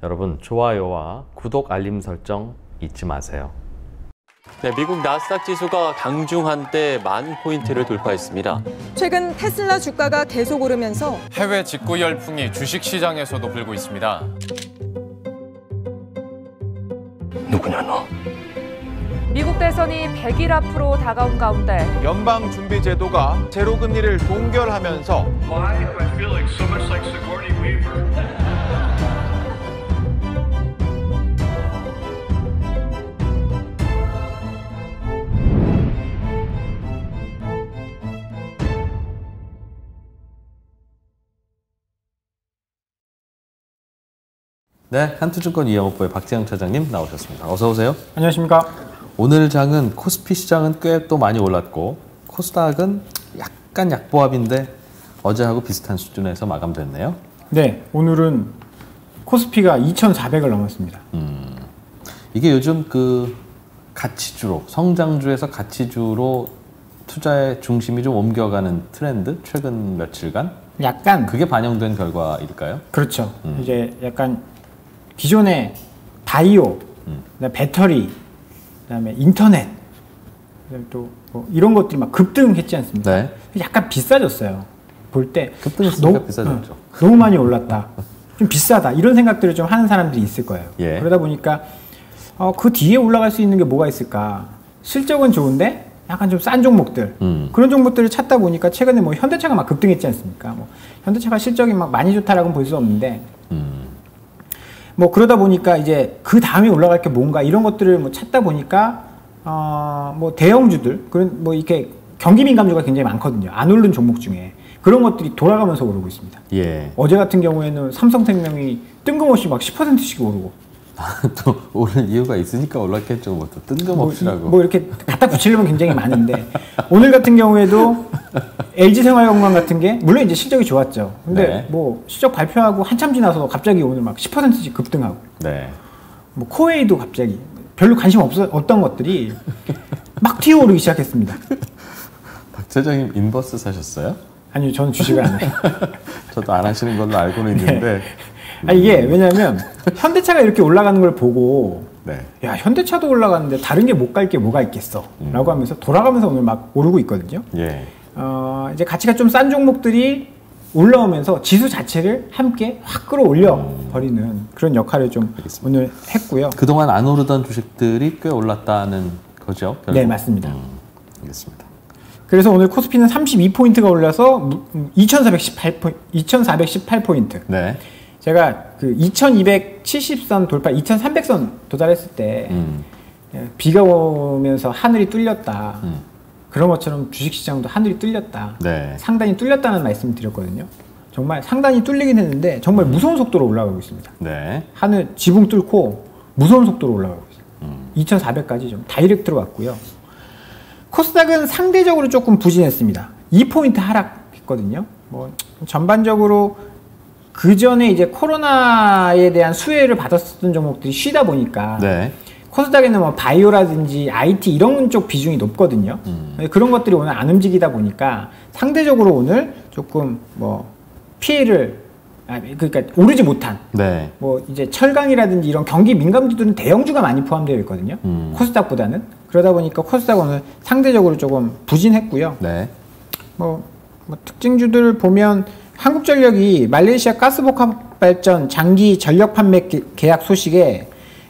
여러분 좋아요와 구독 알림 설정 잊지 마세요. 네, 미국 나스닥 지수가 강중 한때 10,000포인트를 돌파했습니다. 최근 테슬라 주가가 계속 오르면서 해외 직구 열풍이 주식시장에서도 불고 있습니다. 누구냐 너? 미국 대선이 100일 앞으로 다가온 가운데 연방준비제도가 제로금리를 동결하면서 네, 한투증권 이영업부의 박재영 차장님 나오셨습니다. 어서 오세요. 안녕하십니까. 오늘 장은 코스피 시장은 꽤 또 많이 올랐고 코스닥은 약간 약보합인데 어제하고 비슷한 수준에서 마감됐네요. 네, 오늘은 코스피가 2,400을 넘었습니다. 이게 요즘 그 가치주로, 성장주에서 가치주로 투자의 중심이 좀 옮겨가는 트렌드? 최근 며칠간? 약간 그게 반영된 결과일까요? 그렇죠. 이제 약간 기존의 바이오, 그다음에 배터리, 그다음에 인터넷, 그다음에 또 뭐 이런 것들이 막 급등했지 않습니까? 네. 약간 비싸졌어요. 볼 때 급등했으니까 비싸졌죠. 너무 많이 올랐다. 좀 비싸다. 이런 생각들을 좀 하는 사람들이 있을 거예요. 예. 그러다 보니까 그 뒤에 올라갈 수 있는 게 뭐가 있을까? 실적은 좋은데 약간 좀 싼 종목들 그런 종목들을 찾다 보니까 최근에 뭐 현대차가 막 급등했지 않습니까? 뭐 현대차가 실적이 막 많이 좋다라고는 볼 수 없는데 뭐 그러다 보니까 이제 그 다음에 올라갈 게 뭔가 이런 것들을 뭐 찾다 보니까 뭐 대형주들 그런 뭐 이렇게 경기 민감주가 굉장히 많거든요. 안 오른 종목 중에 그런 것들이 돌아가면서 오르고 있습니다. 예. 어제 같은 경우에는 삼성생명이 뜬금없이 막 10%씩 오르고. 또 오를 이유가 있으니까 올랐겠죠. 뭐 또 뜬금없이라고. 뭐 이렇게 갖다 붙이려면 굉장히 많은데 오늘 같은 경우에도 LG생활건강 같은 게 물론 이제 실적이 좋았죠. 근데 네. 뭐 실적 발표하고 한참 지나서 갑자기 오늘 막 10%씩 급등하고. 네. 뭐 코웨이도 갑자기 별로 관심 없던 것들이 막 튀어오르기 시작했습니다. 박 차장님 인버스 사셨어요? 아니요, 저는 주식을 안 해요. 저도 안 하시는 걸로 알고는 있는데. 네. 이게 왜냐면 현대차가 이렇게 올라가는 걸 보고 네. 야 현대차도 올라가는데 다른 게 못 갈 게 뭐가 있겠어 라고 하면서 돌아가면서 오늘 막 오르고 있거든요. 예. 이제 가치가 좀 싼 종목들이 올라오면서 지수 자체를 함께 확 끌어올려 버리는 그런 역할을 좀 알겠습니다. 오늘 했고요. 그동안 안 오르던 주식들이 꽤 올랐다는 거죠? 결국? 네, 맞습니다. 알겠습니다. 그래서 오늘 코스피는 32포인트가 올라서 2,418포인트. 네. 제가 그 2270선 돌파, 2300선 도달했을 때 비가 오면서 하늘이 뚫렸다. 그런 것처럼 주식시장도 하늘이 뚫렸다. 네. 상단이 뚫렸다는 말씀을 드렸거든요. 정말 상단이 뚫리긴 했는데 정말 무서운 속도로 올라가고 있습니다. 네. 하늘 지붕 뚫고 무서운 속도로 올라가고 있어요. 2400까지 좀 다이렉트로 왔고요. 코스닥은 상대적으로 조금 부진했습니다. 2포인트 하락했거든요. 뭐 전반적으로 그 전에 이제 코로나에 대한 수혜를 받았었던 종목들이 쉬다 보니까 네. 코스닥에는 뭐 바이오라든지 IT 이런 쪽 비중이 높거든요. 그런 것들이 오늘 안 움직이다 보니까 상대적으로 오늘 조금 뭐 피해를 그러니까 오르지 못한 네. 뭐 이제 철강이라든지 이런 경기 민감주들은 대형주가 많이 포함되어 있거든요. 코스닥보다는 그러다 보니까 코스닥 오늘 상대적으로 조금 부진했고요. 네. 뭐 특징주들 보면 한국전력이 말레이시아 가스복합 발전 장기 전력 판매 계약 소식에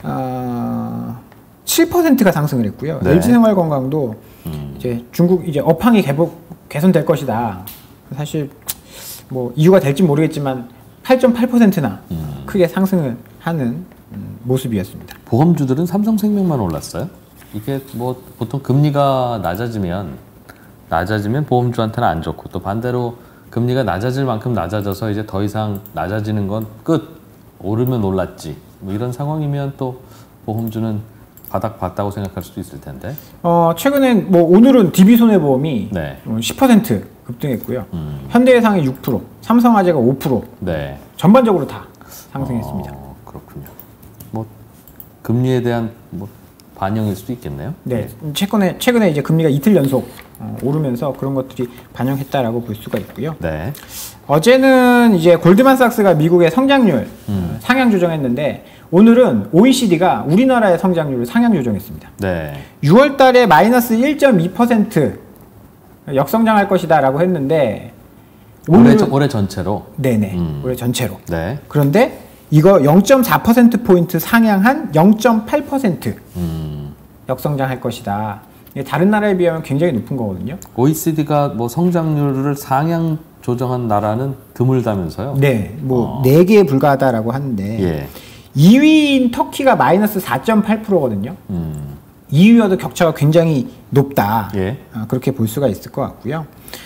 7%가 상승을 했고요. 네. LG생활건강도 이제 중국 이제 업황이 개선될 것이다. 사실 뭐 이유가 될지 모르겠지만 8.8%나 크게 상승을 하는 모습이었습니다. 보험주들은 삼성생명만 올랐어요? 이게 뭐 보통 금리가 낮아지면 보험주한테는 안 좋고 또 반대로 금리가 낮아질 만큼 낮아져서 이제 더 이상 낮아지는 건 끝. 오르면 올랐지. 뭐 이런 상황이면 또 보험주는 바닥 봤다고 생각할 수도 있을 텐데. 최근에 뭐 오늘은 DB손해보험이 네. 10% 급등했고요. 현대해상이 6%, 삼성화재가 5%. 네. 전반적으로 다 상승했습니다. 그렇군요. 뭐 금리에 대한 뭐 반영일 수도 있겠네요. 네. 최근에 이제 금리가 이틀 연속 오르면서 그런 것들이 반영했다라고 볼 수가 있고요. 네. 어제는 이제 골드만삭스가 미국의 성장률 상향 조정했는데 오늘은 OECD가 우리나라의 성장률을 상향 조정했습니다. 네. 6월 달에 마이너스 1.2% 역성장할 것이다라고 했는데 올해 전체로. 네네. 올해 전체로. 네. 그런데 이거 0.4%포인트 상향한 0.8% 역성장할 것이다. 이게 다른 나라에 비하면 굉장히 높은 거거든요. OECD가 뭐 성장률을 상향 조정한 나라는 드물다면서요? 네. 뭐 4개에 불과하다라고 하는데 예. 2위인 터키가 마이너스 4.8%거든요. 2위와도 격차가 굉장히 높다. 예. 그렇게 볼 수가 있을 것 같고요.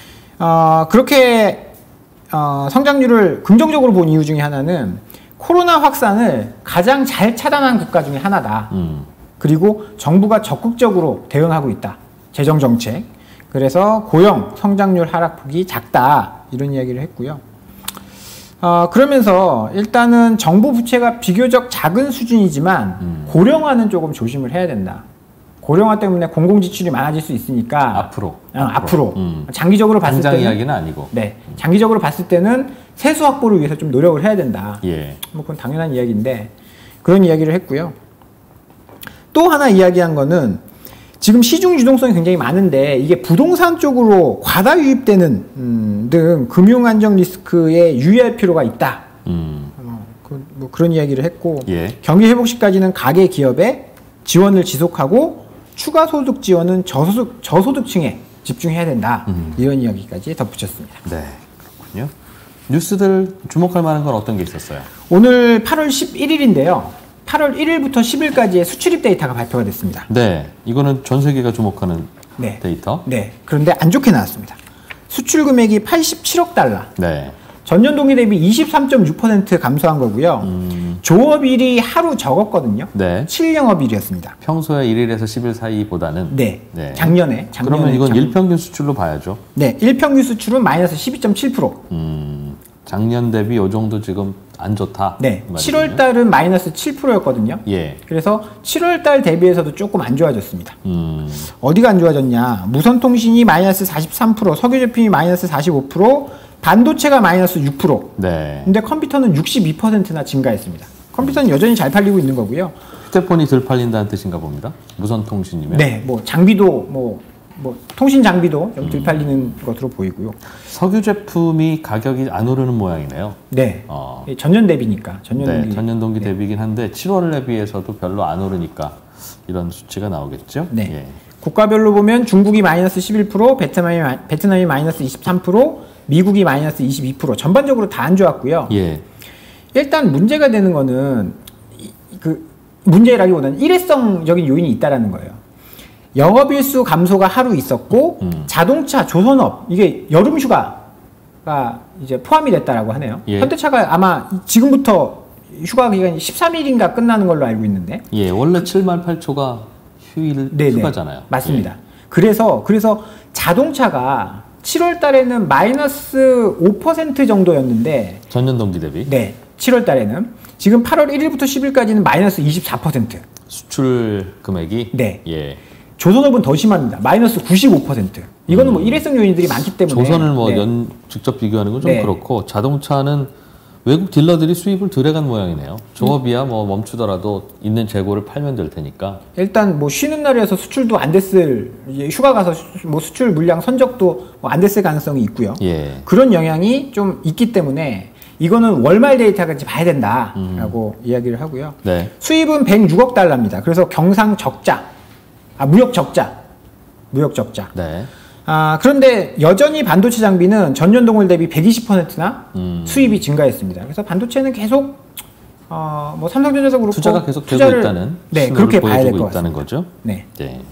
그렇게 성장률을 긍정적으로 본 이유 중에 하나는 코로나 확산을 가장 잘 차단한 국가 중에 하나다. 그리고 정부가 적극적으로 대응하고 있다. 재정 정책. 그래서 고용 성장률 하락폭이 작다. 이런 이야기를 했고요. 그러면서 일단은 정부 부채가 비교적 작은 수준이지만 고령화는 조금 조심을 해야 된다. 고령화 때문에 공공지출이 많아질 수 있으니까 앞으로 장기적으로 봤을 당장 때는 이야기는 아니고. 네, 장기적으로 봤을 때는 세수 확보를 위해서 좀 노력을 해야 된다. 예. 뭐 그건 당연한 이야기인데 그런 이야기를 했고요. 또 하나 이야기한 거는 지금 시중 유동성이 굉장히 많은데 이게 부동산 쪽으로 과다 유입되는 등 금융 안정 리스크에 유의할 필요가 있다. 뭐 그런 이야기를 했고 예. 경기 회복 시까지는 가계 기업에 지원을 지속하고 추가 소득 지원은 저소득층에 집중해야 된다. 이런 이야기까지 덧붙였습니다. 네, 그렇군요. 뉴스들 주목할 만한 건 어떤 게 있었어요? 오늘 8월 11일인데요. 8월 1일부터 10일까지의 수출입 데이터가 발표가 됐습니다. 네, 이거는 전 세계가 주목하는 네. 데이터. 네. 그런데 안 좋게 나왔습니다. 수출 금액이 87억 달러. 네. 전년 동기 대비 23.6% 감소한 거고요. 조업일이 하루 적었거든요. 네. 7영업일이었습니다. 평소에 1일에서 10일 사이보다는. 네. 네. 작년에 그러면 이건 일평균 수출로 봐야죠. 네. 일평균 수출은 마이너스 12.7%. 작년 대비 요 정도 지금 안 좋다. 네. 그 7월 달은 마이너스 7%였거든요. 예. 그래서 7월 달 대비해서도 조금 안 좋아졌습니다. 어디가 안 좋아졌냐? 무선통신이 마이너스 43%, 석유제품이 마이너스 45%, 반도체가 마이너스 6%. 네. 근데 컴퓨터는 62%나 증가했습니다. 컴퓨터는 여전히 잘 팔리고 있는 거고요. 휴대폰이 덜 팔린다는 뜻인가 봅니다. 무선 통신이면. 네, 뭐 장비도 뭐 통신 장비도 좀 덜 팔리는 것으로 보이고요. 석유 제품이 가격이 안 오르는 모양이네요. 네. 전년 대비니까. 전년 동기 대비긴 한데 7월 대비해서도 별로 안 오르니까 이런 수치가 나오겠죠. 네. 예. 국가별로 보면 중국이 마이너스 11%, 베트남이 마이너스 23%, 미국이 마이너스 22%. 전반적으로 다 안 좋았고요. 예. 일단 문제가 되는 거는 문제라기보다는 일회성적인 요인이 있다라는 거예요. 영업일수 감소가 하루 있었고 자동차, 조선업 이게 여름 휴가가 이제 포함이 됐다라고 하네요. 예. 현대차가 아마 지금부터 휴가 기간이 13일인가 끝나는 걸로 알고 있는데. 예, 원래 7만 8초가 휴가잖아요. 맞습니다. 예. 그래서 자동차가 7월 달에는 마이너스 5% 정도였는데 전년 동기 대비. 네. 7월 달에는 지금 8월 1일부터 10일까지는 마이너스 24%. 수출 금액이. 네. 예. 조선업은 더 심합니다. 마이너스 95%. 이거는 뭐 일회성 요인들이 많기 때문에. 조선을 직접 비교하는 건 좀 네. 그렇고 자동차는 외국 딜러들이 수입을 들여간 모양이네요. 조업이야 뭐 멈추더라도 있는 재고를 팔면 될 테니까. 일단 뭐 쉬는 날이어서 수출도 안 됐을, 이제 휴가 가서 뭐 수출 물량 선적도 안 됐을 가능성이 있고요. 예. 그런 영향이 좀 있기 때문에 이거는 월말 데이터까지 봐야 된다라고 이야기를 하고요. 네. 수입은 106억 달러입니다. 그래서 경상 적자. 무역 적자. 네. 그런데 여전히 반도체 장비는 전년 동월 대비 120%나 수입이 증가했습니다. 그래서 반도체는 계속 뭐 삼성전자도 그렇고 투자가 계속 되고 있다는 네, 그렇게 봐야 될 것 있다는 같습니다. 거죠. 네. 네.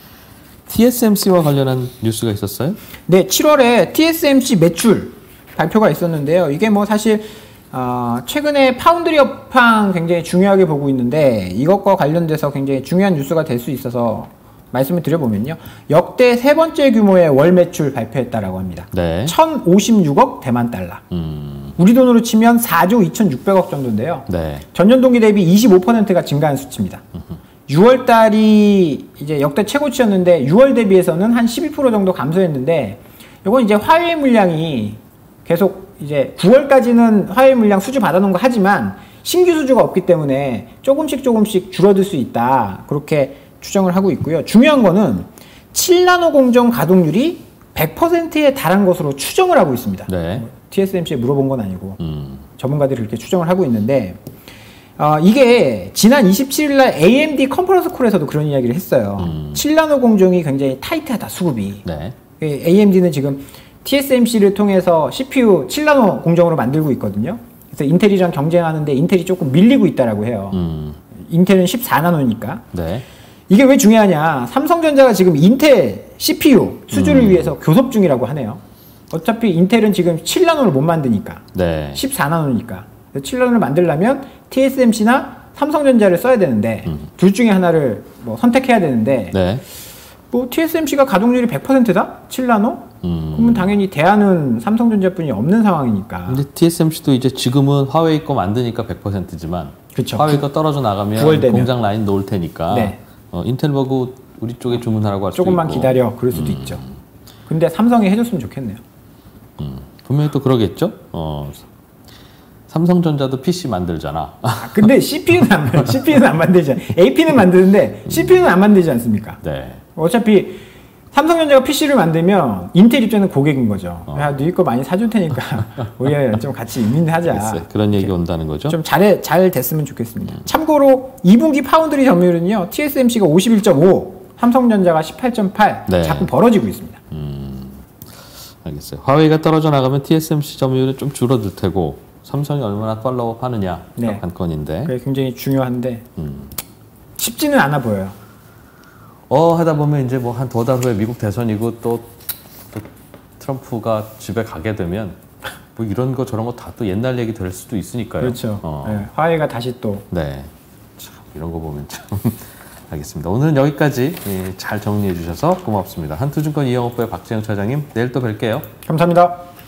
TSMC와 관련한 뉴스가 있었어요? 네, 7월에 TSMC 매출 발표가 있었는데요. 이게 뭐 사실 최근에 파운드리 업황 굉장히 중요하게 보고 있는데 이것과 관련돼서 굉장히 중요한 뉴스가 될 수 있어서 말씀을 드려보면요. 역대 세 번째 규모의 월 매출 발표했다라고 합니다. 네. 1,056억 대만 달러. 우리 돈으로 치면 4조 2,600억 정도인데요. 네. 전년 동기 대비 25%가 증가한 수치입니다. 6월 달이 이제 역대 최고치였는데 6월 대비해서는 한 12% 정도 감소했는데 이건 이제 화훼 물량이 계속 이제 9월까지는 화훼 물량 수주 받아놓은 거 하지만 신규 수주가 없기 때문에 조금씩 줄어들 수 있다. 그렇게 추정을 하고 있고요. 중요한 거는 7나노 공정 가동률이 100%에 달한 것으로 추정을 하고 있습니다. 네. TSMC에 물어본 건 아니고 전문가들이 그렇게 추정을 하고 있는데 이게 지난 27일 날 AMD 컨퍼런스 콜에서도 그런 이야기를 했어요. 7나노 공정이 굉장히 타이트하다, 수급이. 네. AMD는 지금 TSMC를 통해서 CPU 7나노 공정으로 만들고 있거든요. 그래서 인텔이랑 경쟁하는데 인텔이 조금 밀리고 있다라고 해요. 인텔은 14나노니까. 네. 이게 왜 중요하냐? 삼성전자가 지금 인텔 CPU 수주를 위해서 교섭 중이라고 하네요. 어차피 인텔은 지금 7나노를 못 만드니까. 네. 14나노니까. 7나노를 만들려면 TSMC나 삼성전자를 써야 되는데 둘 중에 하나를 뭐 선택해야 되는데 네. 뭐 TSMC가 가동률이 100%다? 7나노? 그러면 당연히 대안은 삼성전자뿐이 없는 상황이니까. 근데 TSMC도 이제 지금은 화웨이 거 만드니까 100%지만 그쵸. 화웨이가 떨어져 나가면 9월 되면. 공장 라인 놓을 테니까 네. 인텔 보고 우리 쪽에 주문하라고 할 수도 있고. 조금만 기다려. 그럴 수도 있죠. 근데 삼성이 해줬으면 좋겠네요. 분명히 또 그러겠죠. 삼성전자도 PC 만들잖아. 근데 CPU는 안 만들지. AP는 만드는데 CPU는 안 만들지 않습니까? 네. 어차피 삼성전자가 PC를 만들면 인텔 입장은 고객인 거죠. 야, 너희 거 많이 사줄 테니까 우리가 좀 같이 인민하자. 글쎄, 그런 얘기 온다는 거죠. 좀 잘 됐으면 좋겠습니다. 참고로 2분기 파운드리 점유율은요. TSMC가 51.5, 삼성전자가 18.8 네. 자꾸 벌어지고 있습니다. 알겠어요. 화웨이가 떨어져 나가면 TSMC 점유율은 좀 줄어들 테고 삼성이 얼마나 팔로우업 하느냐 네. 관건인데. 그게 굉장히 중요한데 쉽지는 않아 보여요. 하다 보면 이제 뭐 한 2달 후에 미국 대선이고 또 트럼프가 집에 가게 되면 뭐 이런 거 저런 거 다 또 옛날 얘기 될 수도 있으니까요. 그렇죠. 네, 화웨이가 다시 또 네. 참 이런 거 보면 참 알겠습니다. 오늘은 여기까지 잘 정리해 주셔서 고맙습니다. 한투증권 이영업부의 박재영 차장님, 내일 또 뵐게요. 감사합니다.